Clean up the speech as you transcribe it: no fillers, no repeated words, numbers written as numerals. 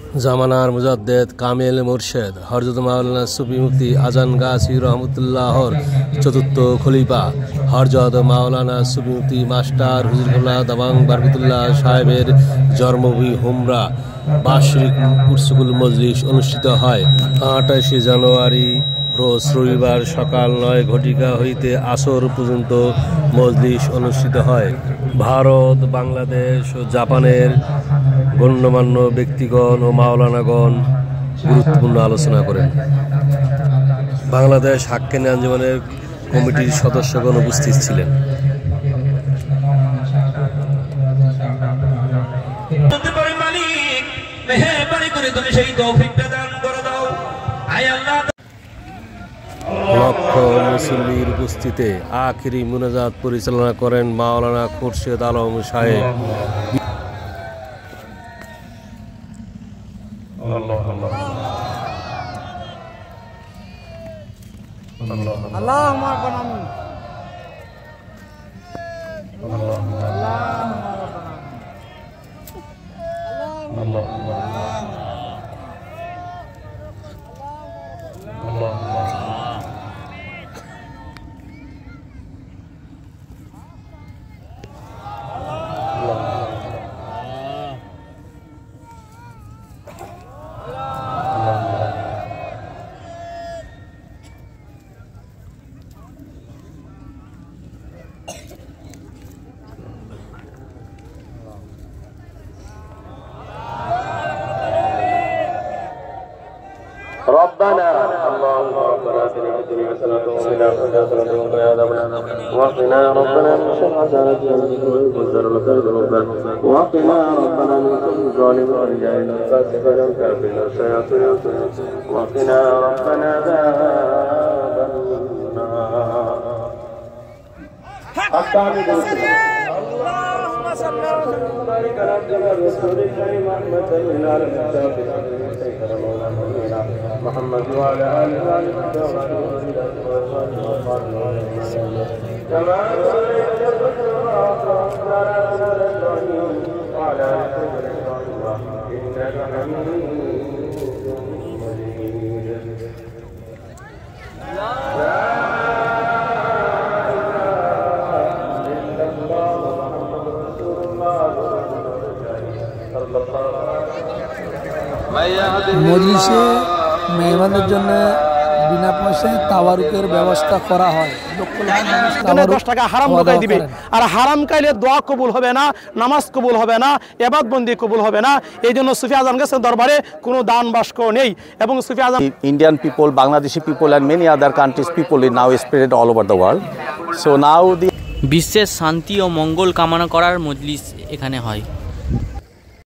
জামানার মুজাদ্দেদ কামেল মুর্শেদ হযরত মাওলানা সুফি মুফতি আজান গাছি রহমতুল্লাহর চতুর্থ খলিফা হযরত মাওলানা সুফি মুফতি মাস্টার হুজুর কেবলা দামাং বারকাতুল্লাহ সাহেবের জন্মভূমি হুমরা বার্ষিক উরসুল মজলিস অনুষ্ঠিত হয়। 28 জানুয়ারি রোজ রবিবার সকাল 9 ঘটিকা হইতে আসর পর্যন্ত মজলিস অনুষ্ঠিত হয়। ভারত, বাংলাদেশ ও জাপানের গণ্যমান্য ব্যক্তিগণ ও মাওলানাগণ গুরুত্বপূর্ণ আলোচনা করেন। বাংলাদেশ হাক্কানী আঞ্জুমানের কমিটির সদস্যগণ উপস্থিত ছিলেন। লক্ষ মুসল্লির উপস্থিতিতে আখিরি মুনাজাত পরিচালনা করেন মাওলানা খুরশেদ আলম সাহেব। ربنا اللهم ربنا اتنا في الدنيا حسنة وفي الآخرة حسنة وقنا عذاب النار وقنا ربنا من شر حسنات وزر لك ذنوبنا وقنا ربنا من كل ظالم ورجال فاسق كافر شياطين وقنا ربنا عذاب النار. اللهم صل وسلم وبارك على عبدنا رسولك محمد العالمين سيدنا مولانا محمد وعلى آله وصحبه كما صليت على إبراهيم وعلى آل إبراهيم إنك حميد مجيد. মজলিসে মেহমানদের জন্য বিনা পয়সায় তাওয়ারুকের ব্যবস্থা করা হয়। 10 টাকা হারাম ঢোকাই দিবে, আর হারাম খাইলে দোয়া কবুল হবে না, নামাজ কবুল হবে না, ইবাদতবন্দি কবুল হবে না। এই জন্য সুফি আজান গাছের দরবারে কোনো দান বাস্ক নেই। এবং সুফি আজান Indian people, Bangladeshi people and many other countries people is now spread all over the world. So now the বিশ্বের শান্তি ও মঙ্গল কামনা করার মজলিস এখানে হয়।